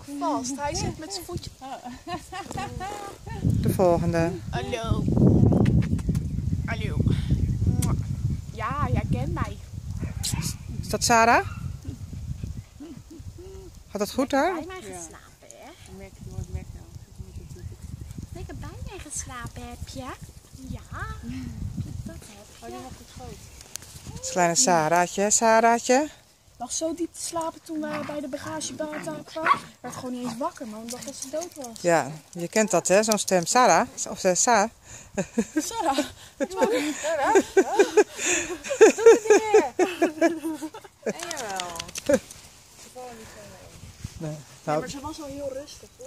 vast. Hij zit met zijn voetje. De volgende. Hallo. Hallo. Ja, jij kent mij. Is dat Sarah? Gaat dat goed daar? Bij mij geslapen, hè? Lekker bij mij geslapen heb je? Ja. Dat heb je. Dat is kleine Sarah'tje. Sarah'tje. Lag zo diep te slapen toen we bij de bagagebaat aankwamen. Ik werd gewoon niet eens wakker, man. Ik dacht dat ze dood was. Ja, je kent dat hè, zo'n stem. Sarah? Of Sarah? Sarah. Sarah. Doe het niet meer. Nee, jawel. Nee. Ja, maar ze was al heel rustig.